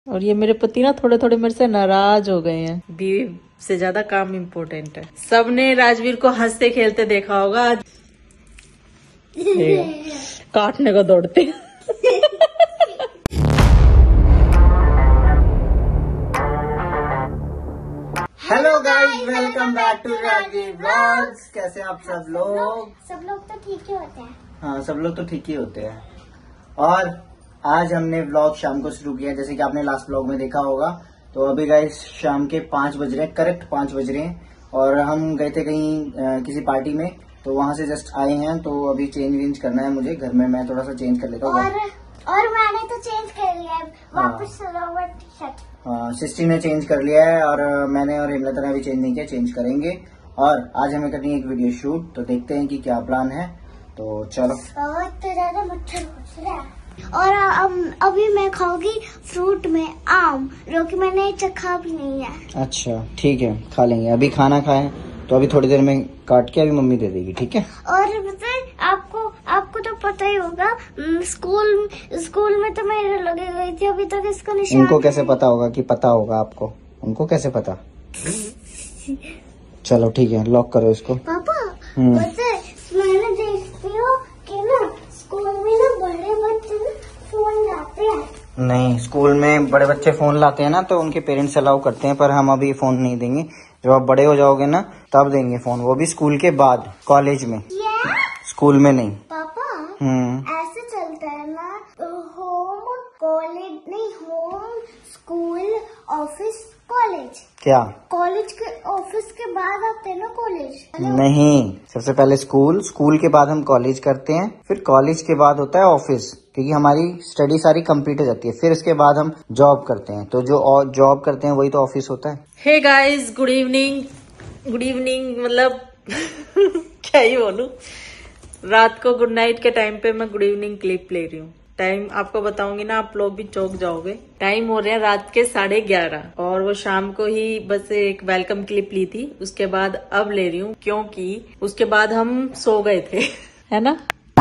और ये मेरे पति ना थोड़े थोड़े मेरे से नाराज हो गए हैं। बीवी से ज्यादा काम इम्पोर्टेंट है। सबने राजवीर को हंसते खेलते देखा होगा, आज काटने को दौड़ते। Hello guys, welcome back to Rajveer vlogs. कैसे आप सब लोग? सब लोग तो ठीक ही होते हैं। हाँ, सब लोग तो ठीक ही होते हैं। और आज हमने व्लॉग शाम को शुरू किया, जैसे कि आपने लास्ट व्लॉग में देखा होगा। तो अभी गाइस शाम के 5 बज रहे हैं, करेक्ट 5 बज रहे हैं। और हम गए थे कहीं किसी पार्टी में, तो वहां से जस्ट आए हैं। तो अभी चेंज वेंज करना है मुझे घर में, मैं थोड़ा सा चेंज कर लेता हूँ। और मैंने तो चेंज कर लिया है, वापस सलोवर टी शर्ट। हाँ, सिस्टी ने चेंज कर लिया है और मैंने और हेमलता ने अभी चेंज नहीं किया, चेंज करेंगे। और आज हमें करनी है एक वीडियो शूट, तो देखते हैं कि क्या प्लान है। तो चलो। बहुत ज्यादा मच्छर घुस रहा है। और अभी मैं खाऊंगी फ्रूट में आम, जो कि मैंने चखा भी नहीं है। अच्छा ठीक है, खा लेंगे। अभी खाना खाएं तो अभी थोड़ी देर में काट के अभी मम्मी दे देगी, ठीक है। और आपको तो पता ही होगा, स्कूल में तो मेरे लगे गई थी, अभी तक इसका निशान। उनको कैसे पता होगा कि पता होगा आपको? उनको कैसे पता? चलो ठीक है, लॉक करो इसको। पापा वैसे मैंने देखती हूँ कि ना स्कूल में ना बड़े बच्चे ना फोन लाते हैं। नहीं, स्कूल में बड़े बच्चे फोन लाते हैं ना, तो उनके पेरेंट्स अलाउ करते हैं, पर हम अभी फोन नहीं देंगे। जब आप बड़े हो जाओगे ना तब देंगे फोन, वो भी स्कूल के बाद, कॉलेज में। स्कूल में नहीं। पापा ऐसे चलता है ना, होम कॉलेज नहीं, होम स्कूल ऑफिस कॉलेज। क्या? कॉलेज के ऑफिस के बाद आते हैं ना कॉलेज। नहीं, सबसे पहले स्कूल, स्कूल के बाद हम कॉलेज करते हैं, फिर कॉलेज के बाद होता है ऑफिस, क्योंकि हमारी स्टडी सारी कंप्लीट हो जाती है। फिर इसके बाद हम जॉब करते हैं, तो जो जॉब करते हैं वही तो ऑफिस होता है। Hey guys, good evening. Good evening मतलब क्या ही बोलूं, रात को गुड नाइट के टाइम पे मैं गुड इवनिंग क्लिप ले रही हूँ। टाइम आपको बताऊंगी ना, आप लोग भी चौंक जाओगे। टाइम हो रहे हैं रात के 11:30, और वो शाम को ही बस एक वेलकम क्लिप ली थी, उसके बाद अब ले रही हूँ, क्योंकि उसके बाद हम सो गए थे। है ना?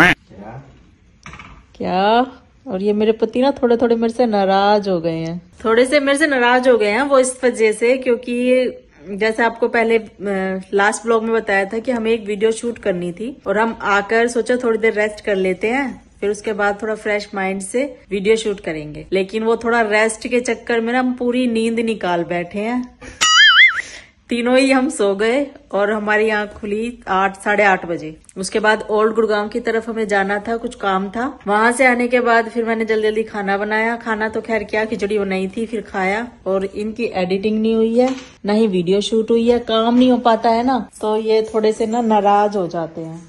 क्या? और ये मेरे पति ना थोड़े थोड़े मेरे से नाराज हो गए हैं। थोड़े से मेरे से नाराज हो गए हैं वो इस वजह से, क्योंकि जैसे आपको पहले लास्ट ब्लॉग में बताया था कि हमें एक वीडियो शूट करनी थी, और हम आकर सोचा थोड़ी देर रेस्ट कर लेते हैं, फिर उसके बाद थोड़ा फ्रेश माइंड से वीडियो शूट करेंगे। लेकिन वो थोड़ा रेस्ट के चक्कर में ना हम पूरी नींद निकाल बैठे हैं। तीनों ही हम सो गए, और हमारी आंख खुली 8-8:30 बजे। उसके बाद ओल्ड गुड़गांव की तरफ हमें जाना था, कुछ काम था। वहां से आने के बाद फिर मैंने जल्दी जल्दी खाना बनाया। खाना तो खैर क्या, खिचड़ी बनाई थी, फिर खाया। और इनकी एडिटिंग नहीं हुई है, ना ही वीडियो शूट हुई है। काम नहीं हो पाता है ना, तो ये थोड़े से ना नाराज हो जाते हैं।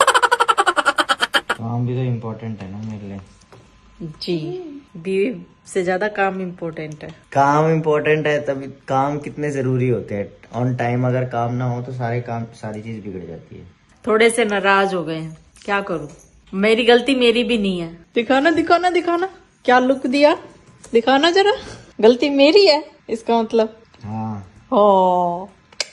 काम भी तो इम्पोर्टेंट है ना मेरे लिए। जी, बीवी से ज्यादा काम इम्पोर्टेंट है। काम इम्पोर्टेंट है, तभी काम कितने जरूरी होते हैं। ऑन टाइम अगर काम ना हो तो सारी चीज बिगड़ जाती है। थोड़े से नाराज हो गए हैं, क्या करूं। मेरी गलती मेरी भी नहीं है। दिखाना दिखाना दिखाना, क्या लुक दिया, दिखाना जरा। गलती मेरी है इसका मतलब? हाँ। ओ,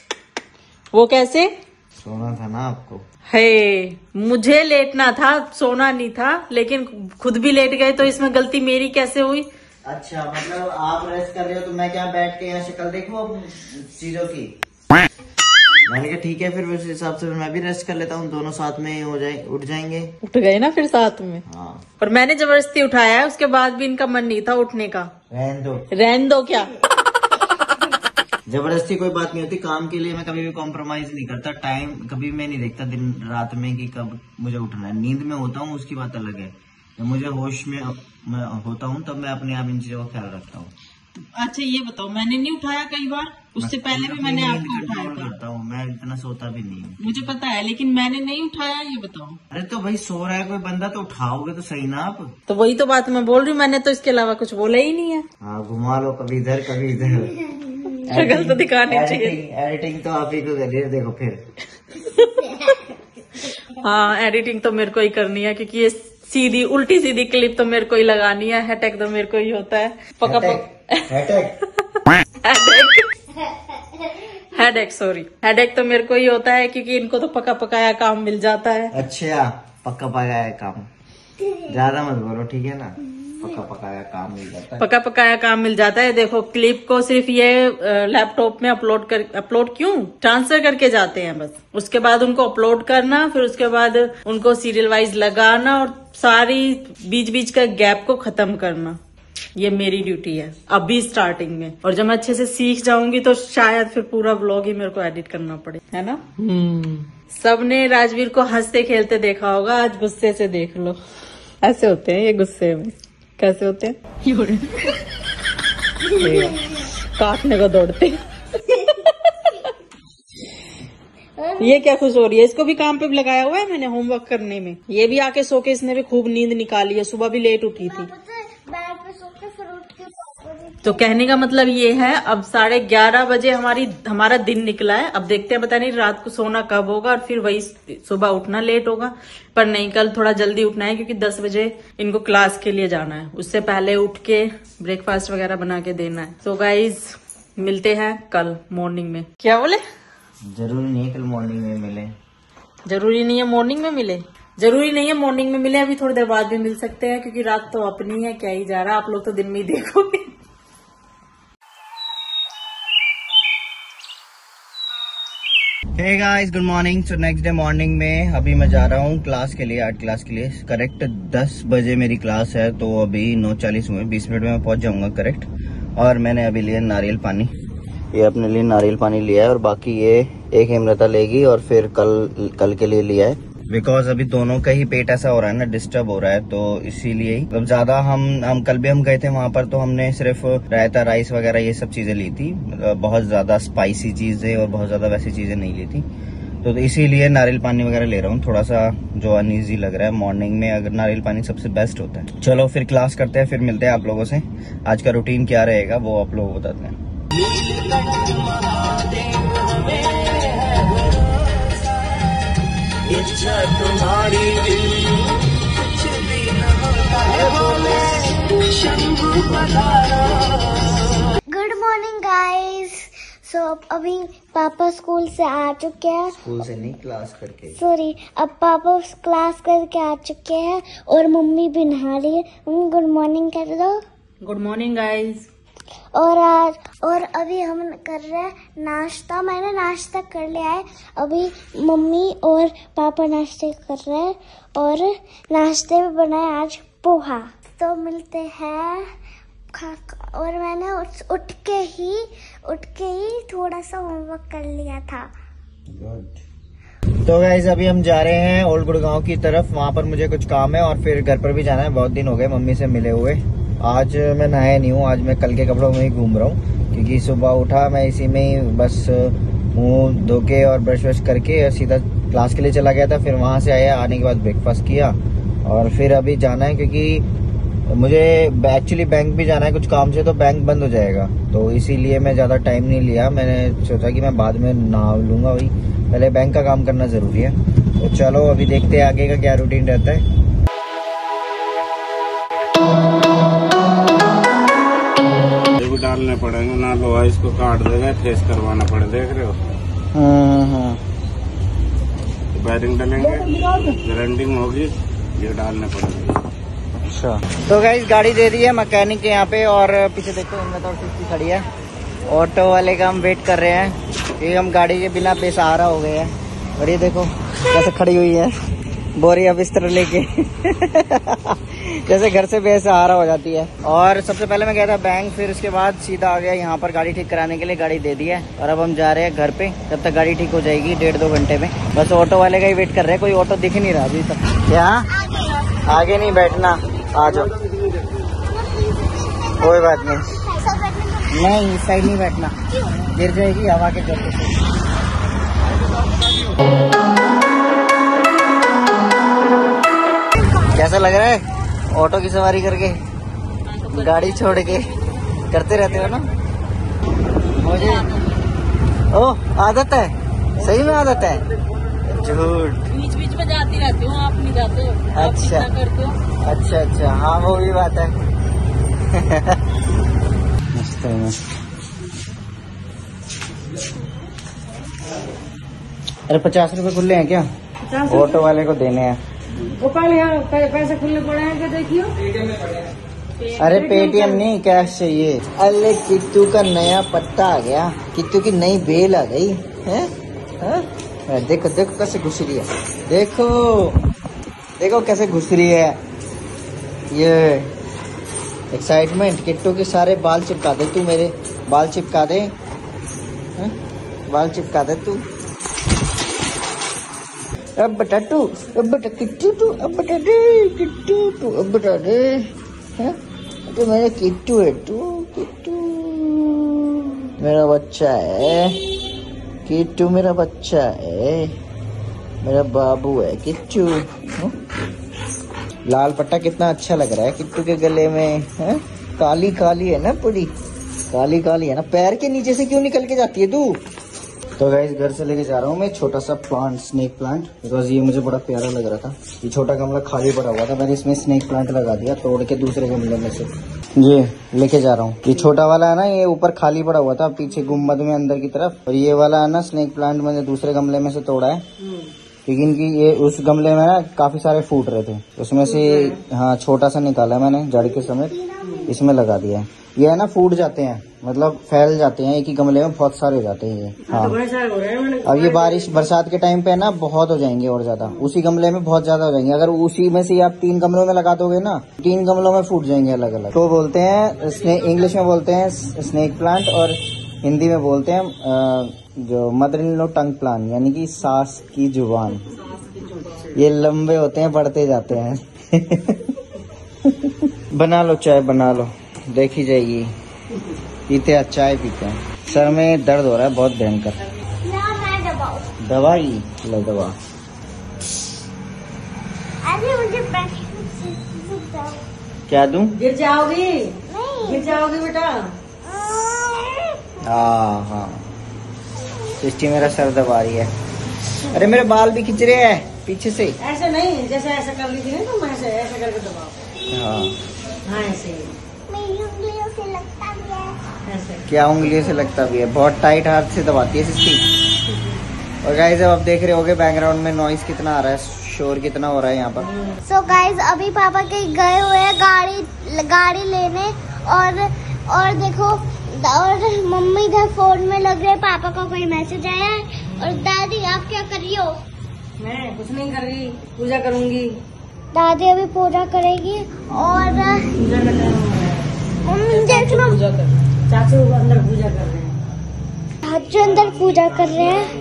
वो कैसे? सोना था ना आपको। हे, मुझे लेटना था, सोना नहीं था। लेकिन खुद भी लेट गए, तो इसमें गलती मेरी कैसे हुई? अच्छा, मतलब आप रेस्ट कर रहे हो तो मैं क्या बैठ के यहाँ शक्ल देखूं चीजों की? मैंने कहा ठीक है, फिर उस हिसाब से मैं भी रेस्ट कर लेता हूँ, दोनों साथ में उठ जाएंगे। उठ गए ना फिर साथ में। हाँ। और मैंने जबरदस्ती उठाया है, उसके बाद भी इनका मन नहीं था उठने का। रहन दो क्या। जबरदस्ती कोई बात नहीं होती, काम के लिए मैं कभी भी कॉम्प्रोमाइज नहीं करता। टाइम कभी मैं नहीं देखता दिन रात में कि कब मुझे उठना है। नींद में होता हूँ उसकी बात अलग है, जब मुझे होश में मैं होता हूँ तब मैं अपने आप इन चीजों का ख्याल रखता हूँ। अच्छा ये बताओ, मैंने नहीं उठाया कई बार? उससे पहले भी मैंने आपको उठाया था। करता हूँ मैं, इतना सोता भी नहीं हूँ। मुझे पता है, लेकिन मैंने नहीं उठाया, ये बताओ। अरे तो भाई सो रहा है कोई बंदा तो उठाओगे तो सही ना आप। तो वही तो बात मैं बोल रही हूँ, मैंने तो इसके अलावा कुछ बोला ही नहीं है। हाँ, घुमा लो कभी इधर कभी इधर। शक्ल तो दिखानी चाहिए। एडिटिंग तो आप ही को करिए, देखो फिर। हाँ, एडिटिंग तो मेरे को ही करनी है, क्योंकि ये सीधी उल्टी सीधी क्लिप तो मेरे को ही लगानी है। हैटैग तो मेरे को ही होता है। पका हेडेक तो मेरे को ही होता है, क्योंकि इनको तो पका पकाया काम मिल जाता है। अच्छा, पक्का पकाया काम। ज्यादा मत बोलो, ठीक है ना। पका पकाया काम मिल जाता है। पका पकाया काम मिल जाता है। देखो क्लिप को सिर्फ ये लैपटॉप में अपलोड क्यों ट्रांसफर करके जाते हैं बस। उसके बाद उनको अपलोड करना, फिर उसके बाद उनको सीरियल वाइज लगाना और सारी बीच बीच का गैप को खत्म करना। ये मेरी ड्यूटी है अभी स्टार्टिंग में, और जब मैं अच्छे से सीख जाऊंगी तो शायद फिर पूरा व्लॉग ही मेरे को एडिट करना पड़े, है ना। सबने राजवीर को हंसते खेलते देखा होगा, आज गुस्से से देख लो। ऐसे होते हैं ये गुस्से में, कैसे होते हैं काटने को दौड़ते। ये क्या खुश हो रही है, इसको भी काम पे लगाया हुआ है मैंने होमवर्क करने में। ये भी आके सो के इसने भी खूब नींद निकाली है, सुबह भी लेट उठी थी। तो कहने का मतलब ये है अब 11:30 बजे हमारा दिन निकला है। अब देखते हैं, पता नहीं रात को सोना कब होगा और फिर वही सुबह उठना लेट होगा। पर नहीं, कल थोड़ा जल्दी उठना है क्योंकि 10 बजे इनको क्लास के लिए जाना है। उससे पहले उठ के ब्रेकफास्ट वगैरह बना के देना है। तो गाइज मिलते हैं कल मॉर्निंग में। क्या बोले? जरूरी नहीं है कल मॉर्निंग में मिले। जरूरी नहीं है मॉर्निंग में मिले, जरूरी नहीं है मॉर्निंग में मिले, अभी थोड़ी देर बाद भी मिल सकते हैं क्योंकि रात तो अपनी है। क्या ही जा रहा है, आप लोग तो दिन में ही देखोगे। Hey guys, good morning. So next day morning में अभी मैं जा रहा हूँ क्लास के लिए, आर्ट क्लास के लिए। करेक्ट 10 बजे मेरी क्लास है, तो अभी 9:40 हुए, 20 मिनट में मैं पहुंच जाऊंगा करेक्ट। और मैंने अभी लिया नारियल पानी, ये अपने लिए नारियल पानी लिया है और बाकी ये एक हेमलता लेगी और फिर कल के लिए लिया है। बिकॉज अभी दोनों का ही पेट ऐसा हो रहा है ना, डिस्टर्ब हो रहा है, तो इसीलिए ही मतलब ज्यादा हम कल भी हम गए थे वहां पर, तो हमने सिर्फ रायता राइस वगैरह ये सब चीजें ली थी। बहुत ज्यादा स्पाइसी चीजें और बहुत ज्यादा वैसी चीजें नहीं ली थी, तो इसीलिए नारियल पानी वगैरह ले रहा हूँ। थोड़ा सा जो अनईजी लग रहा है मॉर्निंग में, अगर नारियल पानी सबसे बेस्ट होता है। चलो फिर क्लास करते हैं, फिर मिलते हैं आप लोगों से। आज का रूटीन क्या रहेगा वो आप लोगों को बताते हैं। Good morning guys. सो अभी पापा स्कूल से आ चुके हैं। स्कूल से नहीं, क्लास करके। सॉरी, अब पापा क्लास करके आ चुके हैं और मम्मी भी नहा रही है। गुड मॉर्निंग कर दो। Good morning guys. और अभी हम कर रहे हैं नाश्ता। मैंने नाश्ता कर लिया है, अभी मम्मी और पापा नाश्ते कर रहे हैं और नाश्ते में बनाए आज पोहा। तो मिलते हैं। और मैंने उठ के ही थोड़ा सा होमवर्क कर लिया था। तो गाइस अभी हम जा रहे हैं ओल्ड गुड़गांव की तरफ, वहाँ पर मुझे कुछ काम है और फिर घर पर भी जाना है। बहुत दिन हो गए मम्मी से मिले हुए। आज मैं नहाया नहीं हूँ, आज मैं कल के कपड़ों में ही घूम रहा हूँ क्योंकि सुबह उठा मैं इसी में ही बस मुंह धो के और ब्रश वश करके सीधा क्लास के लिए चला गया था। फिर वहाँ से आया, आने के बाद ब्रेकफास्ट किया और फिर अभी जाना है क्योंकि मुझे एक्चुअली बैंक भी जाना है कुछ काम से, तो बैंक बंद हो जाएगा, तो इसीलिए मैं ज़्यादा टाइम नहीं लिया। मैंने सोचा कि मैं बाद में नहा लूँगा, वही पहले बैंक का काम करना ज़रूरी है। तो चलो अभी देखते हैं आगे का क्या रूटीन रहता है। डालने पड़ेंगे ना, लोहा इसको काट देगा, थ्रेस करवाना पड़े, देख रहे हो। वायरिंग डालेंगे, ग्राइंडिंग होगी, ये डालने पड़ेंगे। अच्छा, तो गाइस गाड़ी दे दी है मैकेनिक के यहाँ पे और पीछे देखो इनमें तो 60 खड़ी है। ऑटो वाले का हम वेट कर रहे हैं, ये हम गाड़ी के बिना बेसहारा हो गए हैं। और ये देखो कैसे खड़ी हुई है, बोरिया बिस्तर लेके जैसे घर से बेसहारा हो जाती है। और सबसे पहले मैं गया था बैंक, फिर उसके बाद सीधा आ गया यहाँ पर गाड़ी ठीक कराने के लिए। गाड़ी दे दी है और अब हम जा रहे हैं घर पे, जब तक गाड़ी ठीक हो जाएगी 1.5-2 घंटे में। बस ऑटो वाले का ही वेट कर रहे हैं, कोई ऑटो दिख नहीं रहा अभी तक। क्या आगे नहीं बैठना, आ जाओ, कोई बात नहीं, इस साइड नहीं बैठना, गिर जाएगी हवा के चलते। कैसा लग रहा है ऑटो की सवारी करके, गाड़ी छोड़ के? करते रहते हो ना मुझे? ओह आदत है, सही में आदत है, झूठ। बीच बीच में जाती रहती हूँ, आप नहीं जाते हो। अच्छा करते हो। अच्छा, हाँ वो भी बात है। मस्त है मस्त। अरे 50 रुपए खुले हैं क्या? ऑटो वाले को देने हैं। गोपाल यहाँ पैसे खुले पड़े हैं क्या? देखियो अरे पेटीएम नहीं, कैश चाहिए। अरे किट्टू का नया पत्ता आ गया, किट्टू की नई बेल आ गई है। देखो देखो कैसे घुस रही है, देखो देखो कैसे घुस रही है। ये एक्साइटमेंट। किट्टू के सारे बाल चिपका दे तू, मेरे बाल चिपका दे, बाल चिपका दे तू। अब बता तू, अब बता किट्टू तू, अब बता दे किट्टू तू, अब बता दे। तो मेरा किट्टू है तू, किट्टू मेरा बच्चा है, किट्टू मेरा बच्चा है, मेरा बाबू है किट्टू। लाल पट्टा कितना अच्छा लग रहा है किट्टू के गले में है? काली काली है ना, पूरी काली काली है ना। पैर के नीचे से क्यों निकल के जाती है तू? तो गाइस घर से लेके जा रहा हूँ मैं छोटा सा प्लांट, स्नेक प्लांट, बिकॉज ये मुझे बड़ा प्यारा लग रहा था। ये छोटा गमला खाली पड़ा हुआ था, मैंने इसमें स्नेक प्लांट लगा दिया तोड़ के दूसरे गमले में से। ये लेके जा रहा हूँ। ये छोटा वाला है ना, ये ऊपर खाली पड़ा हुआ था पीछे गुम्बद में अंदर की तरफ, और ये वाला है ना स्नेक प्लांट मैंने दूसरे गमले में से तोड़ा है, क्योंकि इनकी ये उस गमले में ना काफी सारे फूट रहे थे, उसमें से हाँ छोटा सा निकाला मैंने जड़ के समेत, इसमें लगा दिया है। ये है ना फूट जाते हैं, मतलब फैल जाते हैं, एक ही गमले में बहुत सारे हो जाते हैं ये। हाँ अब ये बारिश बरसात के टाइम पे ना बहुत हो जाएंगे और ज्यादा, उसी गमले में बहुत ज्यादा हो जाएंगे। अगर उसी में से आप 3 गमलों में लगा दोगे ना, 3 गमलों में फूट जाएंगे अलग अलग। तो बोलते हैं इंग्लिश में बोलते हैं स्नेक प्लांट, और हिंदी में बोलते हैं जो mother in law tongue plant, यानी कि सास की जुबान। ये लंबे होते हैं, बढ़ते जाते हैं। बना लो चाय, बना लो, देखी जाएगी। पीते हैं चाय, पीते हैं। सर में दर्द हो रहा है बहुत भयंकर। दवाई लो, दवा। अरे मुझे क्या दूं? गिर जाओगी, गिर जाओगी बेटा। हाँ सृष्टि मेरा सर दबा रही है। अरे मेरे बाल भी खिंच रहे हैं पीछे से। ऐसे नहीं, जैसे ऐसा कर ली थी ना तुम, ऐसे करके दबाओ। हाँ ऐसे ही। मेरी उंगलियों से लगता भी है। ऐसे क्या उंगलियों से लगता भी है? बहुत टाइट हाथ से दबाती है सृष्टि। और गाइस अब आप देख रहे होगे बैकग्राउंड में नॉइस कितना आ रहा है, शोर कितना हो रहा है यहाँ पर। सो गाइज अभी पापा कहीं गए हुए हैं गाड़ी लेने, और देखो, और मम्मी इधर फोन में लग रहे, पापा का कोई मैसेज आया है। और दादी आप क्या कर रही हो? मैं कुछ नहीं कर रही, पूजा करूंगी। दादी अभी पूजा करेगी, और पूजा का टाइम हो रहा है। मम्मी देख लो, पूजा कर, चाचू अंदर पूजा कर रहे हैं। चाचू अंदर पूजा कर रहे हैं।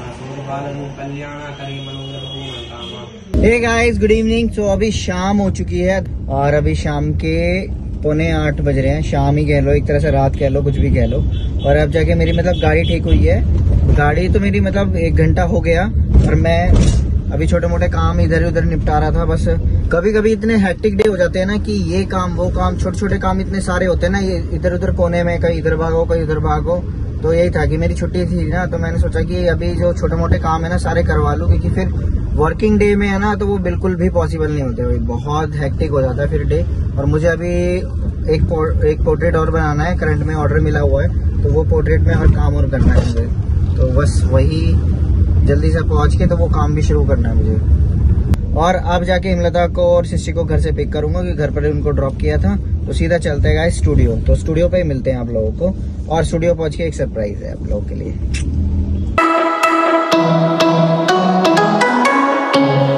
Hey guys good evening. So अभी शाम हो चुकी है, और अभी शाम के 7:45 बज रहे हैं। शाम ही कह लो, एक तरह से रात कह लो, कुछ भी कह लो। और अब जाके मेरी मतलब गाड़ी ठीक हुई है। गाड़ी तो मेरी मतलब 1 घंटा हो गया, और मैं अभी छोटे मोटे काम इधर उधर निपटा रहा था। बस कभी कभी इतने हैक्टिक डे हो जाते हैं ना, कि ये काम वो काम, छोटे छोटे काम इतने सारे होते हैं ना, ये इधर उधर कोने में, कहीं इधर भागो कहीं उधर भागो। तो यही था कि मेरी छुट्टी थी ना, तो मैंने सोचा कि अभी जो छोटे मोटे काम है ना सारे करवा लूं, क्योंकि फिर वर्किंग डे में है ना तो वो बिल्कुल भी पॉसिबल नहीं होते भाई, बहुत हैक्टिक हो जाता है फिर डे। और मुझे अभी एक पोर्ट्रेट और बनाना है, करंट में ऑर्डर मिला हुआ है, तो वो पोर्ट्रेट में और काम और करना है मुझे। तो बस वही जल्दी से पहुंच के तो वो काम भी शुरू करना है मुझे। और अब जाके हिमलता को और शिष्य को घर से पिक करूंगा, क्योंकि घर पर उनको ड्रॉप किया था। तो सीधा चलते हैं गाइस स्टूडियो। तो स्टूडियो पे ही मिलते हैं आप लोगों को, और स्टूडियो पहुंच के एक सरप्राइज है आप लोगों के लिए।